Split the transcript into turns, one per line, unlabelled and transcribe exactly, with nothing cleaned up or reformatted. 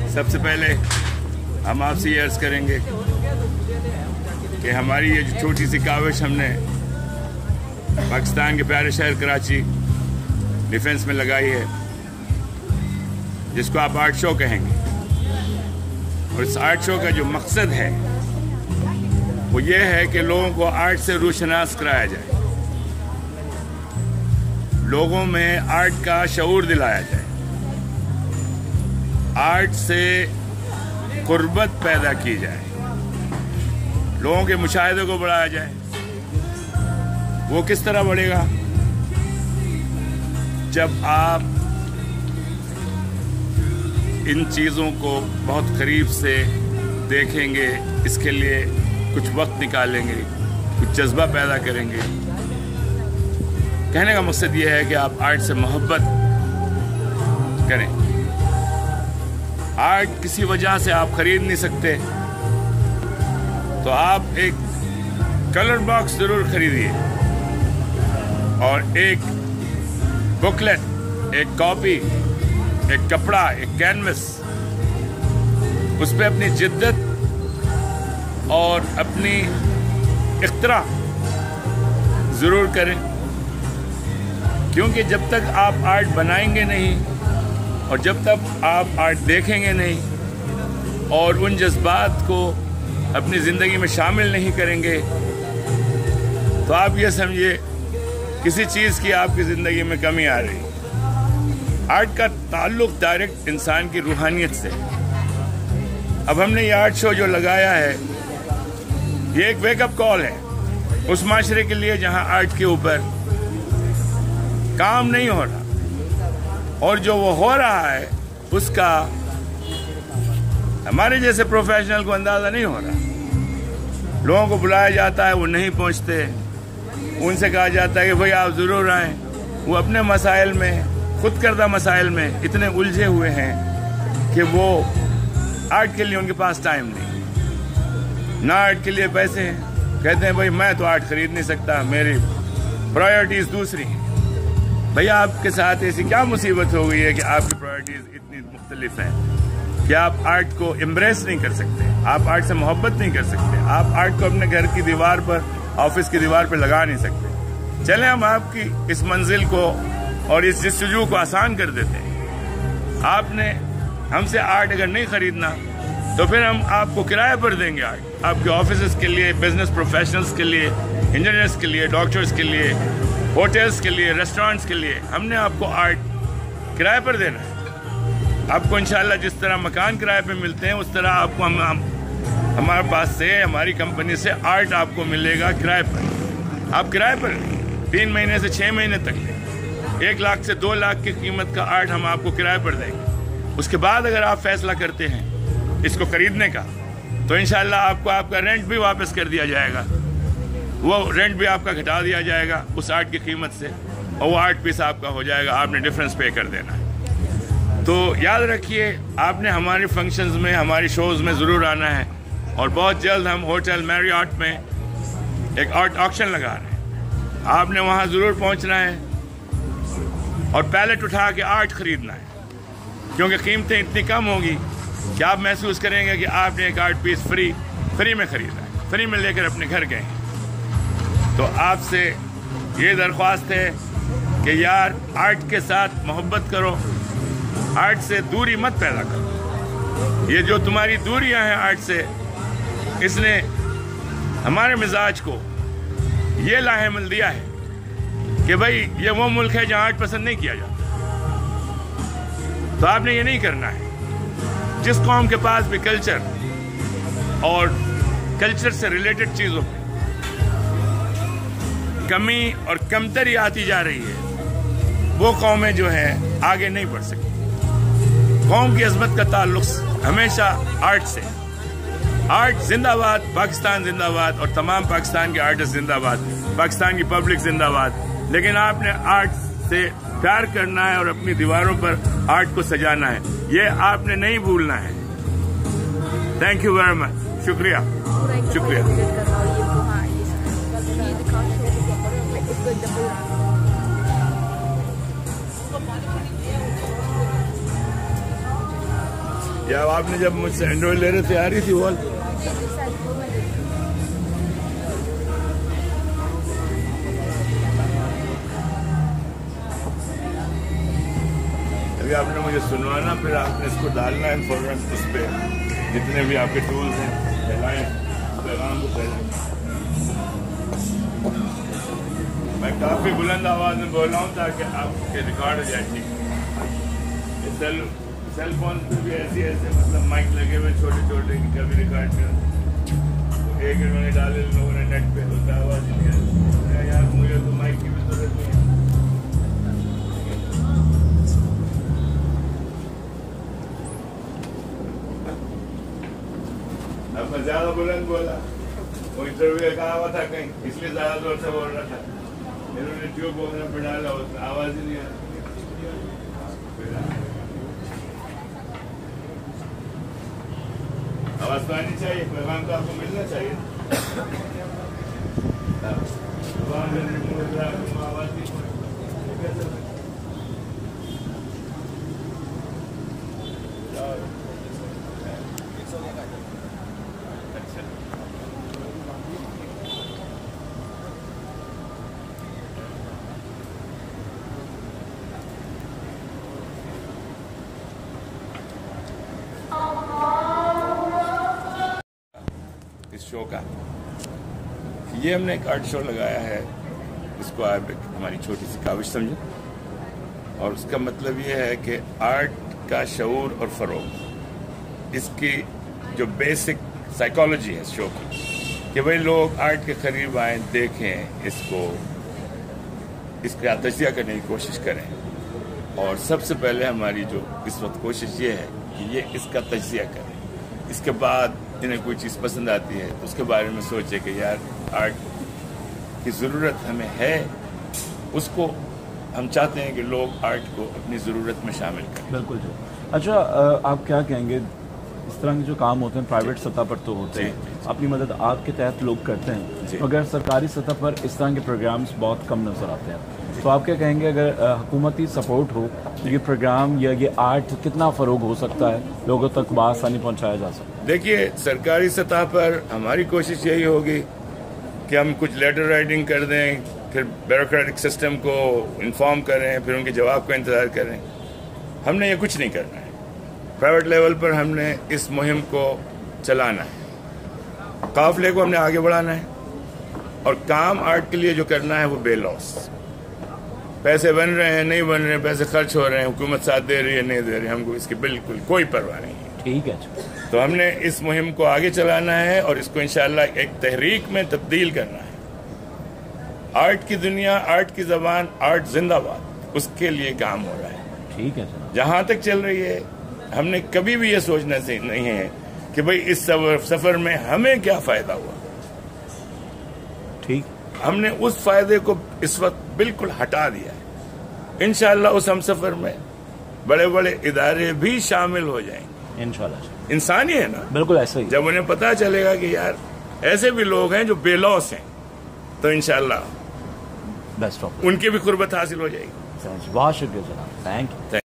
सबसे पहले हम आपसे ये अर्ज़ करेंगे कि हमारी ये जो छोटी सी काविश हमने पाकिस्तान के प्यारे शहर कराची डिफेंस में लगाई है, जिसको आप आर्ट शो कहेंगे, और इस आर्ट शो का जो मकसद है वो ये है कि लोगों को आर्ट से रूशनास कराया जाए, लोगों में आर्ट का शऊर दिलाया जाए, आर्ट से कुर्बत पैदा की जाए, लोगों के मुशाहिदे को बढ़ाया जाए। वो किस तरह बढ़ेगा? जब आप इन चीज़ों को बहुत करीब से देखेंगे, इसके लिए कुछ वक्त निकालेंगे, कुछ जज्बा पैदा करेंगे। कहने का मकसद ये है कि आप आर्ट से मोहब्बत करें। आर्ट किसी वजह से आप खरीद नहीं सकते, तो आप एक कलर बॉक्स ज़रूर खरीदिए और एक बुकलेट, एक कॉपी, एक कपड़ा, एक कैनवस, उस पर अपनी जिद्दत और अपनी इख्तरा ज़रूर करें, क्योंकि जब तक आप आर्ट बनाएंगे नहीं और जब तक आप आर्ट देखेंगे नहीं और उन जज्बात को अपनी ज़िंदगी में शामिल नहीं करेंगे, तो आप ये समझिए किसी चीज़ की आपकी ज़िंदगी में कमी आ रही। आर्ट का ताल्लुक़ डायरेक्ट इंसान की रूहानियत से। अब हमने ये आर्ट शो जो लगाया है, ये एक वेकअप कॉल है उस माशरे के लिए जहाँ आर्ट के ऊपर काम नहीं हो रहा, और जो वो हो रहा है उसका हमारे जैसे प्रोफेशनल को अंदाज़ा नहीं हो रहा। लोगों को बुलाया जाता है, वो नहीं पहुंचते, उनसे कहा जाता है कि भाई आप ज़रूर आएँ। वो अपने मसाइल में, खुद करदा मसाइल में इतने उलझे हुए हैं कि वो आर्ट के लिए उनके पास टाइम नहीं, ना आर्ट के लिए पैसे हैं। कहते हैं भाई मैं तो आर्ट खरीद नहीं सकता, मेरी प्रायोरिटीज़ दूसरी हैं। भैया आपके साथ ऐसी क्या मुसीबत हो गई है कि आपकी प्रायोरिटीज़ इतनी मुख्तलिफ हैं कि आप आर्ट को एम्ब्रेस नहीं कर सकते, आप आर्ट से मोहब्बत नहीं कर सकते, आप आर्ट को अपने घर की दीवार पर, ऑफिस की दीवार पर लगा नहीं सकते। चलें हम आपकी इस मंजिल को और इस जस्तजू को आसान कर देते हैं। आपने हमसे आर्ट अगर नहीं खरीदना तो फिर हम आपको किराए पर देंगे आर्ट, आपके ऑफिस के लिए, बिजनेस प्रोफेशनल्स के लिए, इंजीनियर्स के लिए, डॉक्टर्स के लिए, होटल्स के लिए, रेस्टोरेंट्स के लिए। हमने आपको आर्ट किराए पर देना है। आपको इंशाल्लाह जिस तरह मकान किराए पे मिलते हैं उस तरह आपको हम, हम हमारे पास से, हमारी कंपनी से आर्ट आपको मिलेगा किराए पर। आप किराए पर तीन महीने से छः महीने तक लें, एक लाख से दो लाख की कीमत का आर्ट हम आपको किराए पर देंगे। उसके बाद अगर आप फैसला करते हैं इसको खरीदने का, तो इंशाल्लाह आपको आपका रेंट भी वापस कर दिया जाएगा, वो रेंट भी आपका घटा दिया जाएगा उस आर्ट की कीमत से, और वो आर्ट पीस आपका हो जाएगा, आपने डिफरेंस पे कर देना है। तो याद रखिए, आपने हमारे फंक्शंस में, हमारी शोज़ में ज़रूर आना है, और बहुत जल्द हम होटल मैरियट में एक आर्ट ऑक्शन लगा रहे हैं। आपने वहाँ ज़रूर पहुँचना है और पैलेट उठा के आर्ट ख़रीदना है, क्योंकि कीमतें इतनी कम होगी कि आप महसूस करेंगे कि आपने एक आर्ट पीस फ्री फ्री में ख़रीदा है, फ्री में लेकर अपने घर गए हैं। तो आपसे ये दरख्वास्त है कि यार आर्ट के साथ मोहब्बत करो, आर्ट से दूरी मत पैदा करो। ये जो तुम्हारी दूरियां हैं आर्ट से, इसने हमारे मिजाज को ये लाहेमल दिया है कि भाई ये वो मुल्क है जहाँ आर्ट पसंद नहीं किया जाता। तो आपने ये नहीं करना है। जिस कौम के पास भी कल्चर और कल्चर से रिलेटेड चीज़ों में कमी और कमतरी आती जा रही है, वो कौमें जो है आगे नहीं बढ़ सकती। कौम की अजमत का ताल्लुक हमेशा आर्ट से। आर्ट जिंदाबाद, पाकिस्तान जिंदाबाद, और तमाम पाकिस्तान के आर्टिस्ट जिंदाबाद, पाकिस्तान की पब्लिक जिंदाबाद। लेकिन आपने आर्ट से प्यार करना है और अपनी दीवारों पर आर्ट को सजाना है, ये आपने नहीं भूलना है। थैंक यू वेरी मच, शुक्रिया शुक्रिया। یا آپ نے جب مجھ سے اینڈرائڈ لے رہے تھے آ رہی تھی وال؟ ابھی آپ نے مجھے سنوانا، پھر آپ نے اس کو ڈالنا ہے فوراً اس پہ جتنے بھی آپ کے ٹولز ہیں پھیلائیں، پیغام کو پھیلائیں۔ میں کافی بلند آواز میں بول رہا ہوں تاکہ آپ کے ریکارڈ ہو جائے ٹھیک۔ سیل سیل فون پہ بھی ایسے ایسے مطلب مائک لگے ہوئے چھوٹے چھوٹے کہ کبھی ریکارڈ کر ایک انہوں نے ڈالے لوگوں نے نیٹ پہ ہوتا آواز ہی نہیں آئی یار مجھے تو مائک کی بھی ضرورت نہیں ہے۔ اب میں زیادہ بلند بولا، وہ انٹرویو کہا ہوا تھا کہیں اس لیے زیادہ زور سے بول رہا تھا، انہوں نے ٹیوب بولنے پہ ڈالا آواز ہی نہیں آئی۔ آواز تو آنی چاہیے، پیغام تو آپ کو ملنا چاہیے۔ اس شو کا یہ ہم نے ایک آرٹ شو لگایا ہے، اس کو آپ ہماری چھوٹی سی کاوش سمجھیں، اور اس کا مطلب یہ ہے کہ آرٹ کا شعور اور فروغ، اس کی جو بیسک سائیکالوجی ہے اس شو کی، کہ بھائی لوگ آرٹ کے قریب آئیں، دیکھیں اس کو، اس کا تجزیہ کرنے کی کوشش کریں، اور سب سے پہلے ہماری جو اس وقت کوشش یہ ہے کہ یہ اس کا تجزیہ کریں، اس کے بعد انہیں کوئی چیز پسند آتی ہے تو اس کے بارے میں سوچے کہ یار آرٹ کی ضرورت ہمیں ہے، اس کو ہم چاہتے ہیں کہ لوگ آرٹ کو اپنی ضرورت میں شامل کریں۔ بالکل جی۔
اچھا آپ کیا کہیں گے، اس طرح کے جو کام ہوتے ہیں پرائیویٹ سطح پر تو ہوتے ہیں، اپنی مدد آپ کے تحت لوگ کرتے ہیں، مگر سرکاری سطح پر اس طرح کے پروگرامز بہت کم نظر آتے ہیں، تو آپ کیا کہیں گے اگر حکومتی سپورٹ ہو یہ پروگرام یا یہ آرٹ کتنا فروغ ہو سکتا ہے، لوگوں تک بآسانی پہنچایا جا سکتا ہے؟
دیکھیے سرکاری سطح پر ہماری کوشش یہی ہوگی کہ ہم کچھ لیٹر رائٹنگ کر دیں، پھر بیوروکریٹک سسٹم کو انفارم کریں، پھر ان کے جواب کا انتظار کریں۔ ہم نے یہ کچھ نہیں کرنا ہے، پرائیویٹ لیول پر ہم نے اس مہم کو چلانا ہے، قافلے کو ہم نے آگے بڑھانا ہے، اور کام آرٹ کے لیے جو کرنا ہے وہ بے لوس۔ پیسے بن رہے ہیں نہیں بن رہے ہیں، پیسے خرچ ہو رہے ہیں، حکومت ساتھ دے رہی ہے نہیں دے رہی ہے، ہم کو اس کی بالکل کوئی پرواہ نہیں ہے۔
ٹھیک ہے،
تو ہم نے اس مہم کو آگے چلانا ہے اور اس کو انشاءاللہ ایک تحریک میں تبدیل کرنا ہے۔ آرٹ کی دنیا، آرٹ کی زبان، آرٹ زندہ باد، اس کے لیے کام ہو رہا ہے۔
ٹھیک ہے،
جہاں تک چل رہی ہے ہم نے کبھی بھی یہ سوچنا نہیں ہے کہ بھئی اس سفر میں ہمیں کیا فائدہ ہوا۔
ٹھیک،
ہم نے اس فائدے کو اس وقت بالکل ہٹا دیا ہے۔ انشاءاللہ اس ہم سفر میں بڑے بڑے ادارے بھی شامل ہو جائیں گے
انشاءاللہ۔
انسان ہی ہے نا،
بالکل ایسا ہی۔
جب انہیں پتا چلے گا کہ یار ایسے بھی لوگ ہیں جو بے لوس ہیں تو انشاءاللہ
بیسٹ آف
ان کی بھی قربت حاصل ہو جائے گی۔
بہت شکریہ جناب، تھینک یو۔